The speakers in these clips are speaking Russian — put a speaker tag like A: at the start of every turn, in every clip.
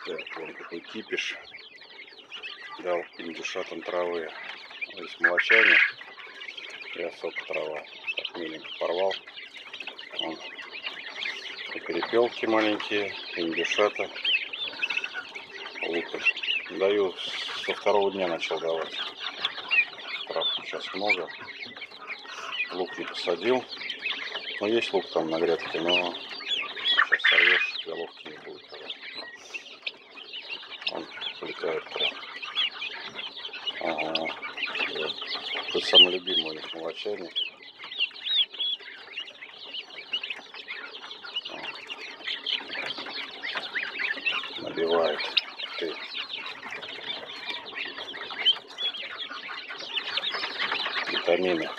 A: Так, вон какой кипиш. Дал индюшатам травы. Здесь молочайник и осока трава. Так миленько порвал. Вон. И перепелки маленькие, и индюшата. Лук даю, со второго дня начал давать. Травки сейчас много. Лук не посадил. Но есть лук там на грядке, но сейчас сорвешь, головки не будет. Он полетает прям. Ага. Это самый любимый у них молочайник. Набивает. Ты. Витамины.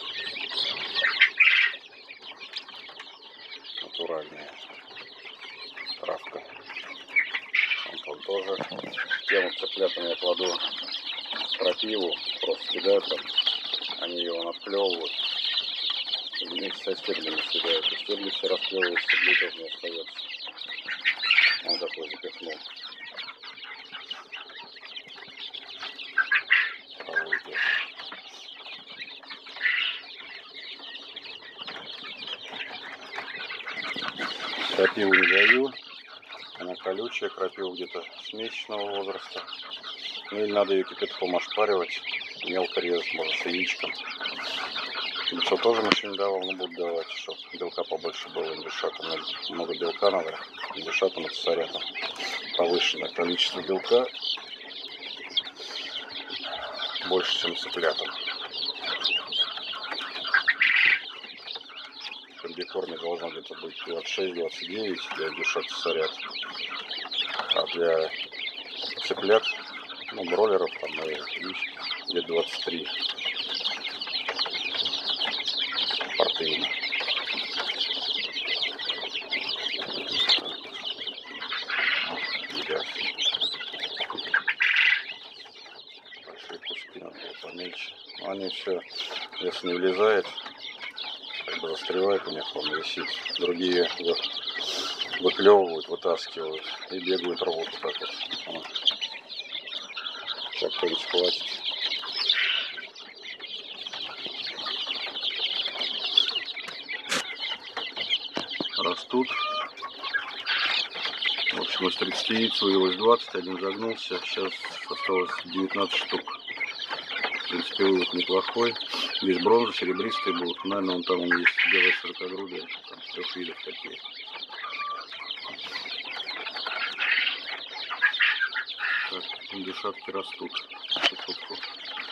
A: Натуральная травка. Он тоже. Тему цыплятами я кладу крапиву, просто кидаю там. Они его отплевывают. Вместе со стеблями съедают. И стебли все расплевывают, стебли тоже не остается. Он такой запихнул. Крапиву не даю. Она колючая, крапива где-то с месячного возраста. Ну или надо ее кипятком ошпаривать, мелко резать, может, с яичком. Яйцо тоже еще не давал, но буду давать, чтобы белка побольше было индюшатам. Много белка надо, индюшатам и цесарятам. Повышенное количество белка, больше, чем цыплятам. В комбикорме должно где-то быть 26-29 для индюшат и цесарят. А для цыплят, ну, бройлеров там где 23 протеина. Едят. Большие куски надо было помельче. Но они все, если не влезает, как бы застревает у них, он висит. Другие выклевывают, вытаскивают и бегают, рвут так вот. Сейчас кто-нибудь схватит. Растут. В общем, из 30 яиц вывелось 20, один загнулся. Сейчас осталось 19 штук. В принципе, вывод неплохой. Здесь бронза, серебристые будут. Наверное, вон там есть белые широкогрудые. Там 3 видов такие. Так, индюшатки растут.